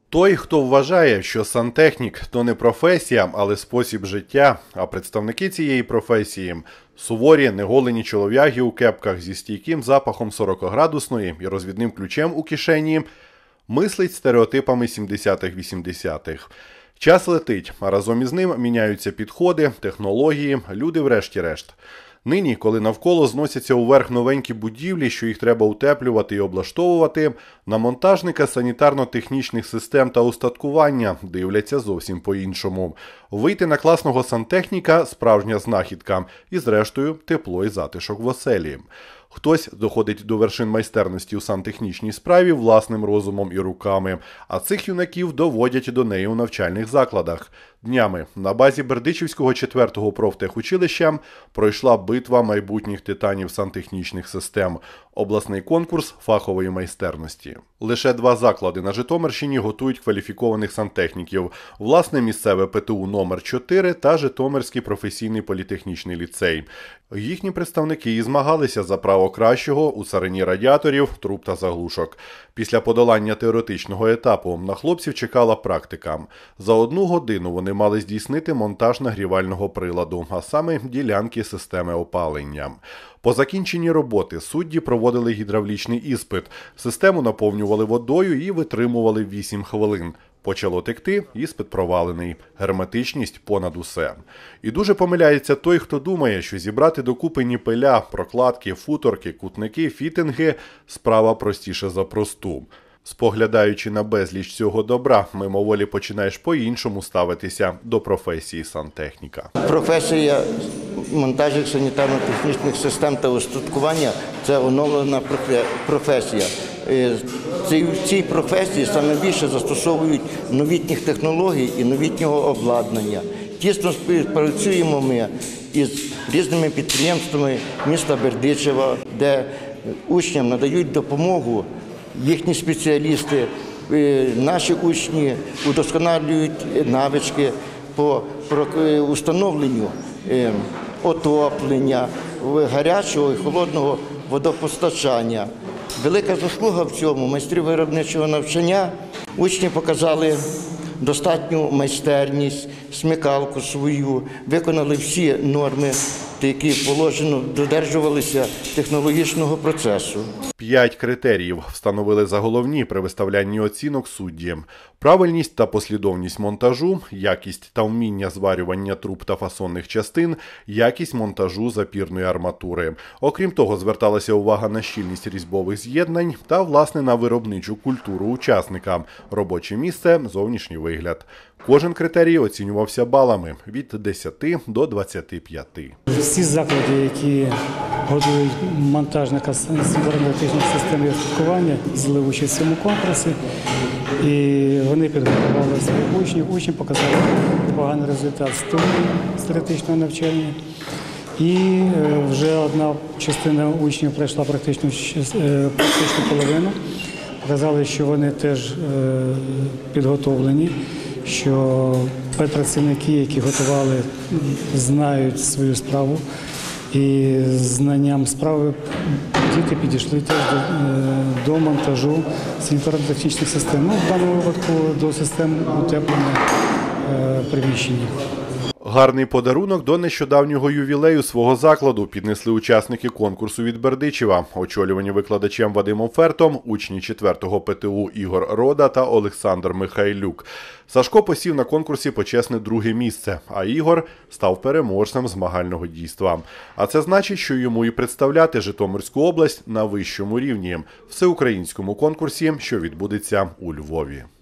Той, хто вважає, що сантехнік – то не професія, але спосіб життя, а представники цієї професії – суворі, неголені чолов'яги у кепках зі стійким запахом 40-градусної і розвідним ключем у кишені, мислить стереотипами 70-х-80-х. Час летить, а разом із ним міняються підходи, технології, люди врешті-решт. Нині, коли навколо зносяться уверх новенькі будівлі, що їх треба утеплювати і облаштовувати, на монтажника санітарно-технічних систем та устаткування дивляться зовсім по-іншому. Вийти на класного сантехніка – справжня знахідка. І зрештою, тепло і затишок в оселі. Хтось доходить до вершин майстерності у сантехнічній справі власним розумом і руками, а цих юнаків доводять до неї у навчальних закладах. Днями на базі Бердичівського 4-го профтехучилища пройшла битва майбутніх титанів сантехнічних систем – обласний конкурс фахової майстерності. Лише 2 заклади на Житомирщині готують кваліфікованих сантехніків – власне місцеве ПТУ номер 4 та Житомирський професійний політехнічний ліцей. Їхні представники і змагалися за право кращого у царині радіаторів, труб та заглушок. Після подолання теоретичного етапу на хлопців чекала практика. За 1 годину вони мали здійснити монтаж нагрівального приладу, а саме ділянки системи опалення. По закінченні роботи судді проводили гідравлічний іспит. Систему наповнювали водою і витримували 8 хвилин. Почало текти, іспит провалений. Герметичність понад усе. І дуже помиляється той, хто думає, що зібрати докупи ніпеля, прокладки, футорки, кутники, фітинги – справа простіша за просту. Споглядаючи на безліч цього добра, мимоволі починаєш по-іншому ставитися до професії сантехніка. Професія монтажних санітарно-технічних систем та устаткування – це оновлена професія. В цій професії саме більше застосовують новітніх технологій і новітнього обладнання. Тісно співпрацюємо ми із різними підприємствами міста Бердичева, де учням надають допомогу їхні спеціалісти, наші учні удосконалюють навички по установленню отоплення, гарячого і холодного водопостачання. Велика заслуга в цьому майстрів виробничого навчання. Учні показали достатню майстерність, смикалку свою, виконали всі норми, які положено, додержувалися технологічного процесу. 5 критеріїв встановили за головні при виставлянні оцінок судді. Правильність та послідовність монтажу, якість та вміння зварювання труб та фасонних частин, якість монтажу запірної арматури. Окрім того, зверталася увага на щільність різьбових з'єднань та, власне, на виробничу культуру учасника, робоче місце, зовнішній вигляд. Кожен критерій оцінювався балами – від 10 до 25. Всі заклади, які готують монтажника санітарно-технічних систем і устаткування, взяли участь в цьому конкурсі. І вони підготували своїх учнів. Учні показали поганий результат з теоретичного навчання. І вже одна частина учнів пройшла практичну половину. Показали, що вони теж підготовлені, що працівники, які готували, знають свою справу. І з знанням справи діти підійшли теж до монтажу санітарно-технічних систем. В даному випадку до систем утеплення приміщення. Гарний подарунок до нещодавнього ювілею свого закладу піднесли учасники конкурсу від Бердичева, очолювані викладачем Вадимом Фертом, учні 4-го ПТУ Ігор Рода та Олександр Михайлюк. Сашко посів на конкурсі почесне 2-ге місце, а Ігор став переможцем змагального дійства. А це значить, що йому і представляти Житомирську область на вищому рівні – всеукраїнському конкурсі, що відбудеться у Львові.